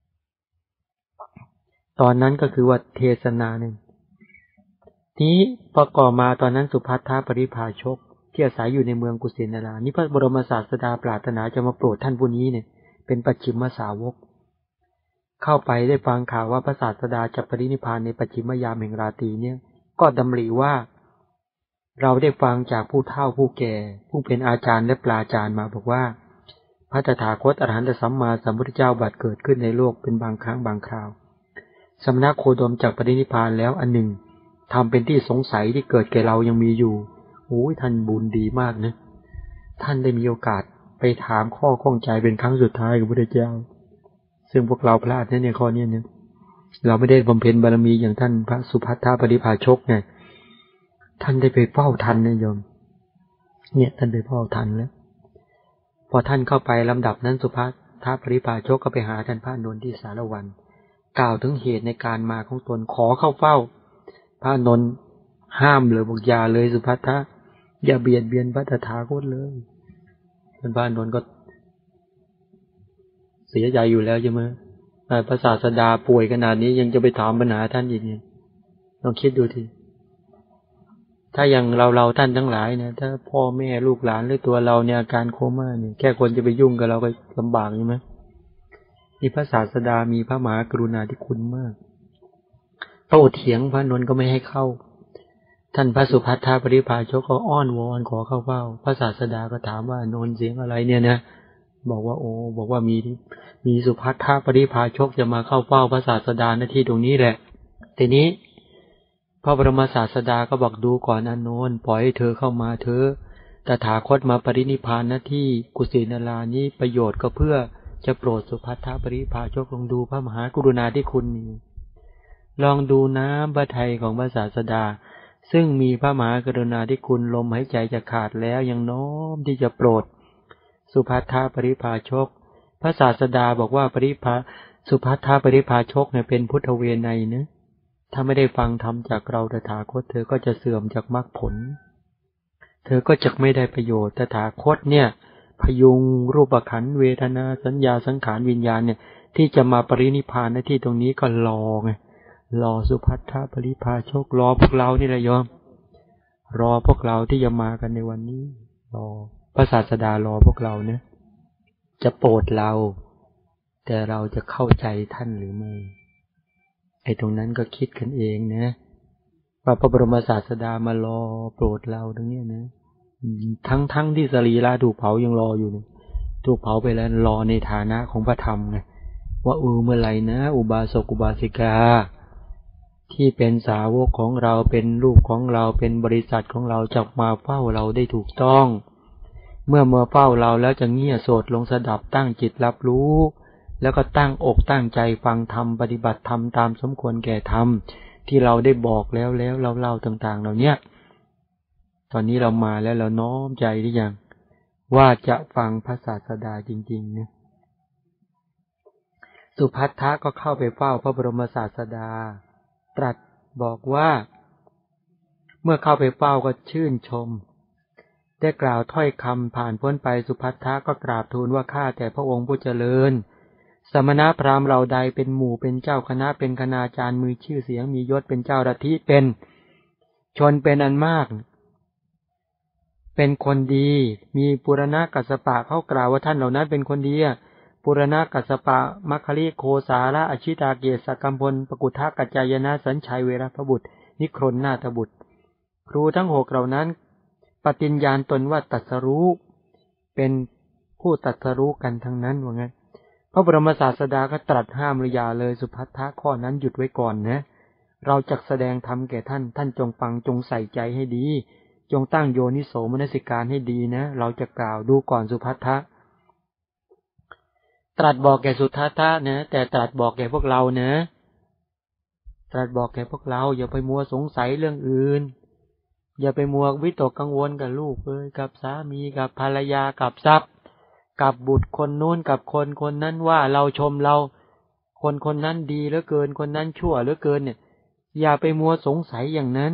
Speaker 1: ตอนนั้นก็คือว่าเทศนาหนึ่งนี้ประกอบมาตอนนั้นสุภัททปริภาชกที่อาศัยอยู่ในเมืองกุสินารานี่พระบรมศาสดาปรารถนาจะมาโปรดท่านผู้นี้เนี่ยเป็นปัจฉิมสาวกเข้าไปได้ฟังข่าวว่าพระศาสดาจะปรินิพพานในปัจฉิมยามแห่งราตรีเนี่ยก็ดำริว่าเราได้ฟังจากผู้เฒ่าผู้แก่ผู้เป็นอาจารย์และปราจารย์มาบอกว่าพระตถาคตอรหันตสัมมาสัมพุทธเจ้าบัดเกิดขึ้นในโลกเป็นบางครั้งบางคราวสมณโคดมจากปรินิพพานแล้วอันหนึ่งทำเป็นที่สงสัยที่เกิดแก่เรายังมีอยู่โอ้ยท่านบุญดีมากนะท่านได้มีโอกาสไปถามข้อข้องใจเป็นครั้งสุดท้ายกับพระพุทธเจ้าซึ่งพวกเราพลาดในข้อนี้เนี่ยเราไม่ได้บำเพ็ญบารมีอย่างท่านพระสุภัททปริภาชกไงท่านได้ไปเฝ้าทันนะโยมเนี่ยท่านไปเฝ้าทันแล้วพอท่านเข้าไปลำดับนั้นสุภัททปริภาชกก็ไปหาท่านพระอานนท์ที่สารวันกล่าวถึงเหตุในการมาของตนขอเข้าเฝ้าพระอานนท์ห้ามเลยบอกอย่าเลยสุภัททะอย่าเบียดเบียนพระตถาคตเลยท่านพระอานนท์ก็เสียใจอยู่แล้วใช่ไหมพระศาสดาป่วยขนาดนี้ยังจะไปถามปัญหาท่านอีกเนี่ยลองคิดดูทีถ้าอย่างเราท่านทั้งหลายเนี่ยถ้าพ่อแม่ลูกหลานหรือตัวเราเนี่ยอาการโคม่าเนี่ยแค่คนจะไปยุ่งกับเราก็ลำบากใช่ไหมนี่พระศาสดามีพระมหากรุณาธิคุณมากโต้เถียงพระนนท์ก็ไม่ให้เข้าท่านพระสุภัททปริภาชกก็อ้อนวอนขอเข้าเฝ้าพระศาสดาก็ถามว่านนท์เสียงอะไรเนี่ยนะบอกว่าบอกว่ามีสุภัททปริภาชกจะมาเข้าเฝ้าพระศาสดาหน้าที่ตรงนี้แหละทีนี้พระบรมศาสดาก็บอกดูก่อนอานนท์ปล่อยให้เธอเข้ามาเธอตถาคตมาปรินิพพานนะที่กุสินารานี้ประโยชน์ก็เพื่อจะโปรดสุภัททปริภาชกลองดูพระมหากรุณาธิคุณนี่ลองดูน้ำพระทัยของพระศาสดาซึ่งมีพระมหากรุณาธิคุณลมหายใจจะขาดแล้วยังน้อมที่จะโปรดสุภัททปริภาชกพระศาสดาบอกว่าสุภัททปริภาชกเนี่ยเป็นพุทธเวไนยนะถ้าไม่ได้ฟังธรรมจากเราตถาคตเธอก็จะเสื่อมจากมรรคผลเธอก็จะไม่ได้ประโยชน์ตถาคตเนี่ยพยุงรูปขันธ์เวทนาสัญญาสังขารวิญญาณเนี่ยที่จะมาปรินิพพานในที่ตรงนี้ก็รอไงรอสุภัททปริภาชกรอพวกเรานี่แหละโยมรอพวกเราที่จะมากันในวันนี้รอพระศาสดารอพวกเราเนี่ยจะโปรดเราแต่เราจะเข้าใจท่านหรือไม่ไอ้ตรงนั้นก็คิดกันเองนะว่าพระบรมศาสดามารอโปรดเราตรงนี้นะทั้งที่สรีระถูกเผายังรออยู่เนี่ยถูกเผาไปแล้วรอในฐานะของพระธรรมไงว่าเมื่อไหร่นะอุบาสกอุบาสิกาที่เป็นสาวกของเราเป็นลูกของเราเป็นบริษัทของเราจะมาเฝ้าเราได้ถูกต้องเมื่อมาเฝ้าเราแล้วจะเงี่ยโสดลงสดับตั้งจิตรับรู้แล้วก็ตั้งอกตั้งใจฟังธรรมปฏิบัติธรรมตามสมควรแก่ธรรมที่เราได้บอกแล้วเราเล่าต่างๆเหล่านี้ตอนนี้เรามาแล้วเราน้อมใจหรือยังว่าจะฟังพระศาสดาจริงๆเนี่ยสุภัททะก็เข้าไปเฝ้าพระบรมศาสดาตรัสบอกว่าเมื่อเข้าไปเฝ้าก็ชื่นชมได้กล่าวถ้อยคำผ่านพ้นไปสุภัททะก็กราบทูลว่าข้าแต่พระองค์ผู้เจริญสมณพราหมณ์เราใดเป็นหมู่เป็นเจ้าคณะเป็นคณาจารย์มือชื่อเสียงมียศเป็นเจ้าลัทธิเป็นชนเป็นอันมากเป็นคนดีมีปุรณกัสสปะเขากล่าวว่าท่านเหล่านั้นเป็นคนดีปุรณกัสสปะมัคคลิโคสาระอชิตาเกศกัมพลปกุทธกัจจายนะสัญชัยเวรพบุตรนิครนนาถบุตรครูทั้ง6เหล่านั้นปฏิญญาณตนว่าตรัสรู้เป็นผู้ตรัสรู้กันทั้งนั้นว่างั้นพระบรมศาสดาก็ตรัสห้ามอย่าเลยสุภัททะข้อนั้นหยุดไว้ก่อนนะเราจะแสดงธรรมแก่ท่านจงฟังจงใส่ใจให้ดีจงตั้งโยนิโสมนสิการให้ดีนะเราจะกล่าวดูก่อนสุภัททะตรัสบอกแก่สุภัททะนะแต่ตรัสบอกแก่พวกเรานะตรัสบอกแก่พวกเราอย่าไปมัวสงสัยเรื่องอื่นอย่าไปมัววิตกกังวลกับลูกกับสามีกับภรรยากับทรัพย์กับบุตรคนนู้นกับคนนั้นว่าเราชมเราคนนั้นดีเหลือเกินคนนั้นชั่วเหลือเกินเนี่ยอย่าไปมัวสงสัยอย่างนั้น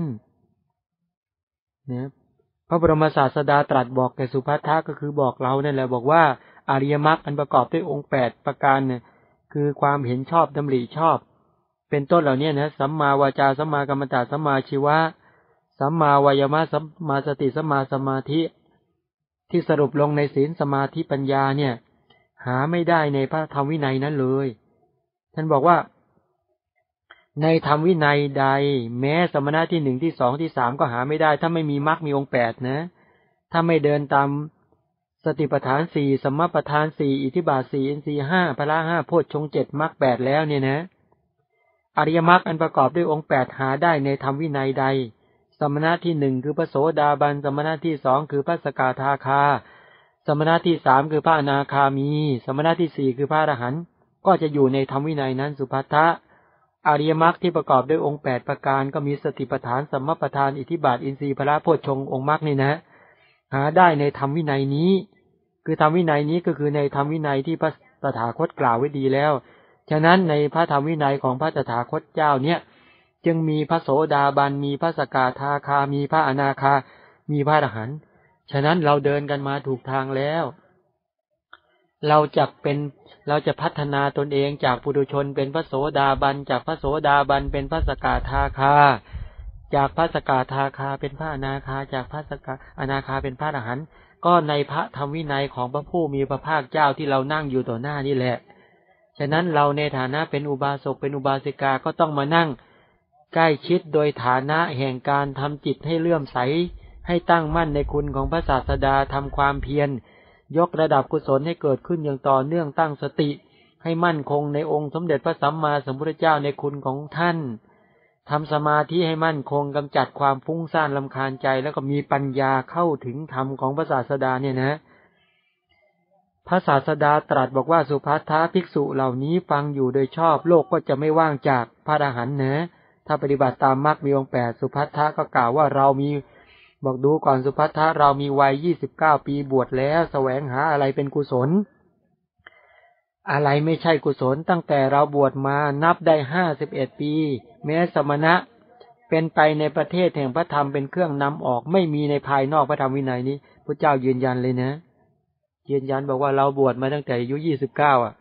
Speaker 1: นะพระบรมศาสดาตรัสบอกแก่สุภัททะก็คือบอกเรานั่นแหละบอกว่าอริยมรรคอันประกอบด้วยองค์8ประการเนี่ยคือความเห็นชอบดำริชอบเป็นต้นเหล่านี้นะสัมมาวาจาสัมมากัมมันตะสัมมาชีวะสัมมาวายามะสัมมาสติสัมมาสมาธิที่สรุปลงในศีลสมาธิปัญญาเนี่ยหาไม่ได้ในพระธรรมวินัยนั้นเลยท่านบอกว่าในธรรมวินัยใดแม้สมณะที่1ที่2ที่3ก็หาไม่ได้ถ้าไม่มีมรรคมีองค์8นะถ้าไม่เดินตามสติปัฏฐาน4สัมมาปัฏฐาน4อิทธิบาท4อินทรีย์5พละ5โพชฌงค์7มรรค8แล้วเนี่ยนะอริยมรรคอันประกอบด้วยองค์8หาได้ในธรรมวินัยใดสมณะที่1คือพระโสดาบันสมณะที่2คือพระสกทาคาสมณะที่3คือพระอนาคามีสมณะที่4คือพระอรหันต์ก็จะอยู่ในธรรมวินัยนั้นสุภัททะอริยมรรคที่ประกอบด้วยองค์8ประการก็มีสติปัฏฐานสัมมาปัฏฐานอิทธิบาทอินทรีย์พละโพชฌงค์องค์มรรคนี่นะหาได้ในธรรมวินัยนี้คือธรรมวินัยนี้ก็คือในธรรมวินัยที่พระตถาคตกล่าวไว้ดีแล้วฉะนั้นในพระธรรมวินัยของพระตถาคตเจ้าเนี่ยจึงมีพระโสดาบันมีพระสกทาคามีพระอนาคามีพระอรหันต์ฉะนั้นเราเดินกันมาถูกทางแล้วเราจะพัฒนาตนเองจากปุถุชนเป็นพระโสดาบันจากพระโสดาบันเป็นพระสกทาคาจากพระสกทาคาเป็นพระอนาคาจากพระอนาคาเป็นพระอรหันต์ก็ในพระธรรมวินัยของพระผู้มีพระภาคเจ้าที่เรานั่งอยู่ต่อหน้านี่แหละฉะนั้นเราในฐานะเป็นอุบาสกเป็นอุบาสิกาก็ต้องมานั่งใกล้ชิดโดยฐานะแห่งการทำจิตให้เลื่อมใสให้ตั้งมั่นในคุณของพระศาสดาทำความเพียรยกระดับกุศลให้เกิดขึ้นอย่างต่อเนื่องตั้งสติให้มั่นคงในองค์สมเด็จพระสัมมาสัมพุทธเจ้าในคุณของท่านทำสมาธิให้มั่นคงกำจัดความฟุ้งซ่านรำคาญใจแล้วก็มีปัญญาเข้าถึงธรรมของพระศาสดาเนี่ยนะพระศาสดาตรัสบอกว่าสุภัททะภิกษุเหล่านี้ฟังอยู่โดยชอบโลกก็จะไม่ว่างจากพระอรหันต์นะถ้าปฏิบัติตามมรรคมีองค์8สุภัททะก็กล่าวว่าเรามีบอกดูก่อนสุภัททะเรามีวัย29ปีบวชแล้วแสวงหาอะไรเป็นกุศลอะไรไม่ใช่กุศลตั้งแต่เราบวชมานับได้51ปีแม้สมณะเป็นไปในประเทศแห่งพระธรรมเป็นเครื่องนำออกไม่มีในภายนอกพระธรรมวินัยนี้พระเจ้ายืนยันเลยนะยืนยันบอกว่าเราบวชมาตั้งแต่อายุ29อ่ะ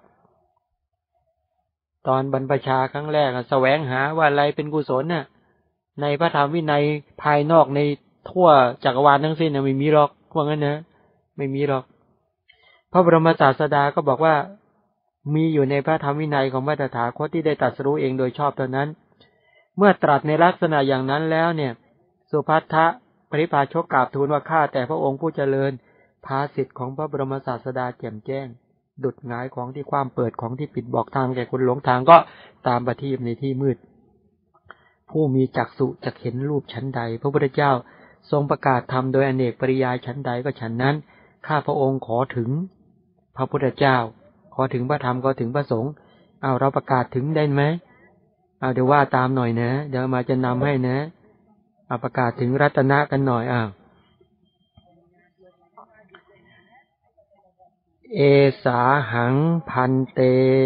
Speaker 1: ตอนบรรพชาครั้งแรกแสวงหาว่าอะไรเป็นกุศลน่ะในพระธรรมวินัยภายนอกในทั่วจักรวาลทั้งสิ้นน่ะไม่มีหรอกว่างั้นนะไม่มีหรอกพระบรมศาสดาก็บอกว่ามีอยู่ในพระธรรมวินัยของพระตถาคตที่ได้ตรัสรู้เองโดยชอบเท่านั้นเมื่อตรัสในลักษณะอย่างนั้นแล้วเนี่ยสุภัททะปริพาชกกราบทูลว่าข้าแต่พระองค์ผู้เจริญภาสิทธิ์ของพระบรมศาสดาแจ่มแจ้งดุจหงายของที่ความเปิดของที่ปิดบอกทางแก่คนหลงทางก็ตามประทีปในที่มืดผู้มีจักษุจักเห็นรูปชั้นใดพระพุทธเจ้าทรงประกาศธรรมโดยอเนกปริยายชั้นใดก็ชั้นนั้นข้าพระองค์ขอถึงพระพุทธเจ้าขอถึงพระธรรมขอถึงพระสงฆ์เอาเราประกาศถึงได้ไหมเอาเดี๋ยวว่าตามหน่อยนะเดี๋ยวมาจะนำให้นะเอาประกาศถึงรัตนะกันหน่อยเอสาหังพันเต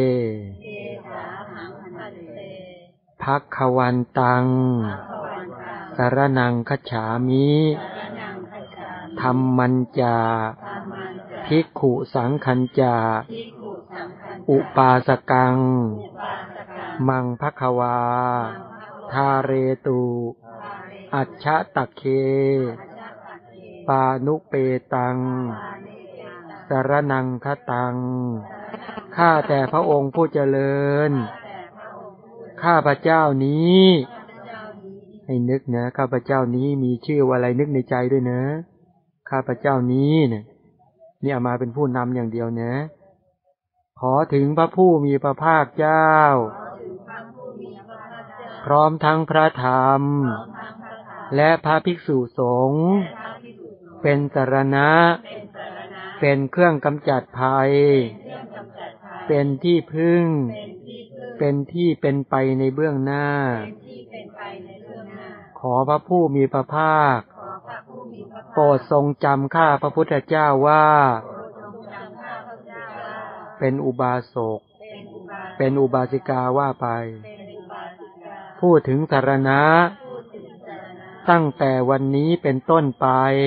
Speaker 1: ภักขวันตังสรณังคัจฉามิธัมมัญจาภิกขุสังคัญจาอุปาสกังมังภักขวาทาเรตุอัจฉะตักเคปานุเปตังสรณังคตังข้าแต่พระองค์ผู้เจริญข้าพระเจ้านี้ให้นึกนะข้าพระเจ้านี้มีชื่อว่าอะไรนึกในใจด้วยนะข้าพระเจ้านี้เนี่ยนี่เอามาเป็นผู้นำอย่างเดียวนะขอถึงพระผู้มีพระภาคเจ้าพร้อมทั้งพระธรรมและพระภิกษุสงฆ์เป็นสรณะเป็นเครื่องกำจัดภัยเป็นที่พึ่งเป็นที่เป็นไปในเบื้องหน้าขอพระผู้มีพระภาคโปรดทรงจำข้าพระพุทธเจ้าว่าเป็นอุบาสกเป็นอุบาสิกาว่าไปพูดถึงสรณะตั้งแต่วันนี้เป็นต้นไป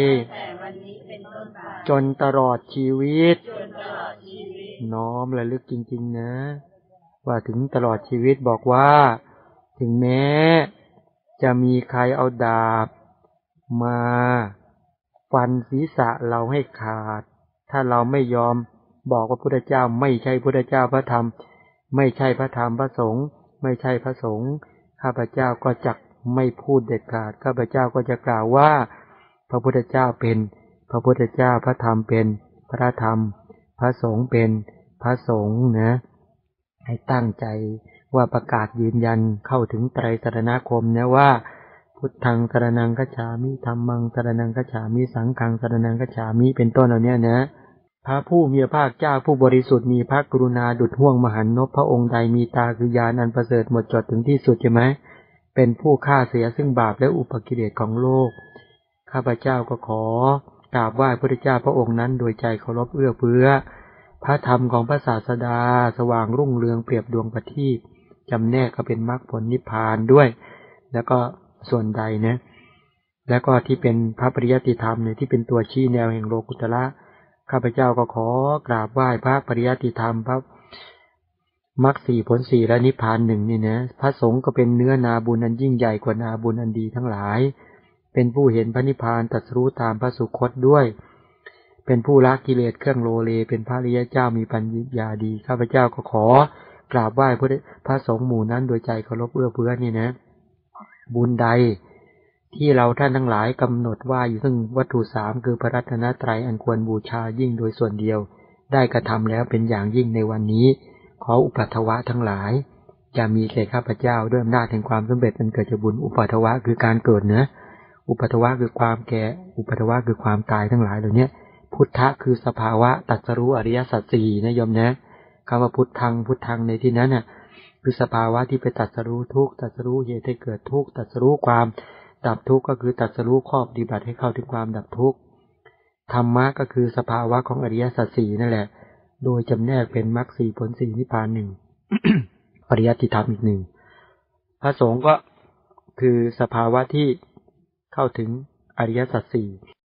Speaker 1: จนตลอดชีวิตน้อมระลึกจริงๆนะว่าถึงตลอดชีวิตบอกว่าถึงแม้จะมีใครเอาดาบมาฟันศีรษะเราให้ขาดถ้าเราไม่ยอมบอกว่าพุทธเจ้าไม่ใช่พุทธเจ้าพระธรรมไม่ใช่พระธรรมพระสงฆ์ไม่ใช่พระสงฆ์ข้าพเจ้าก็จักไม่พูดเด็ดขาดข้าพเจ้าก็จะกล่าวว่าพระพุทธเจ้าเป็นพระพุทธเจ้าพระธรรมเป็นพระธรรมพระสงฆ์เป็นพระสงฆ์นะให้ตั้งใจว่าประกาศยืนยันเข้าถึงไตรสรณคมนะว่าพุทธังสรณังคัจฉามิธัมมังสรณังคัจฉามิสังฆังสรณังคัจฉามิเป็นต้นเหล่านี้นะพระผู้มีพระภาคเจ้าผู้บริสุทธิ์มีพระกรุณาดุจห้วงมหันนพพระองค์ใดมีตาคือญาณอันประเสริฐหมดจดถึงที่สุดใช่ไหมเป็นผู้ฆ่าเสียซึ่งบาปและอุปกิเลสของโลกข้าพเจ้าก็ขอกราบไหว้พระพุทธเจ้าพระองค์นั้นโดยใจเคารพเอื้อเฟื้อพระธรรมของพระศาสดาสว่างรุ่งเรืองเปรียบดวงประทีปจำแนกก็เป็นมรรคผลนิพพานด้วยแล้วก็ส่วนใดนะแล้วก็ที่เป็นพระปริยัติธรรมเนี่ยที่เป็นตัวชี้แนวแห่งโลกุตระข้าพเจ้าก็ขอกราบไหว้พระปริยัติธรรมพระมรรค4ผล4และนิพพาน1นี่นะพระสงฆ์ก็เป็นเนื้อนาบุญอันยิ่งใหญ่กว่านาบุญอันดีทั้งหลายเป็นผู้เห็นพระนิพพานตรัสรู้ตามพระสุคตด้วยเป็นผู้ละกิเลสเครื่องโลเลเป็นพระอริยเจ้ามีปัญญาดีข้าพเจ้าก็ขอกราบไหว้พระสงฆ์หมู่นั้นโดยใจเคารพเอื้อเฟื้อนี่นะบุญใดที่เราท่านทั้งหลายกำหนดว่าอยู่ซึ่งวัตถุ3คือพระรัตนตรัยอันควรบูชายิ่งโดยส่วนเดียวได้กระทำแล้วเป็นอย่างยิ่งในวันนี้ขออุปัฏฐวะทั้งหลายอย่ามีแก่ข้าพเจ้าด้วยอำนาจแห่งความสำเร็จอันเกิดจากบุญอุปัฏฐวะคือการเกิดเนื้ออุปัฏฐวะคือความแก่อุปัฏฐวะคือความตายทั้งหลายเหล่านี้พุทธะคือสภาวะตรัสรู้อริยสัจสี่นะโยมนะคำว่าพุทธังในที่นั้นน่ะคือสภาวะที่ไปตรัสรู้ทุกข์ตรัสรู้เหตุให้เกิดทุกข์ตรัสรู้ความดับทุกข์ก็คือตรัสรู้ข้อปฏิบัติให้เข้าถึงความดับทุกข์ธรรมะก็คือสภาวะของอริยสัจสี่นั่นแหละโดยจำแนกเป็นมรรคสี่ผลสี่นิพพานหนึ่ง ปริยัติธรรมอีกหนึ่งพระสงฆ์ก็คือสภาวะที่เข้าถึงอริยสัจสี่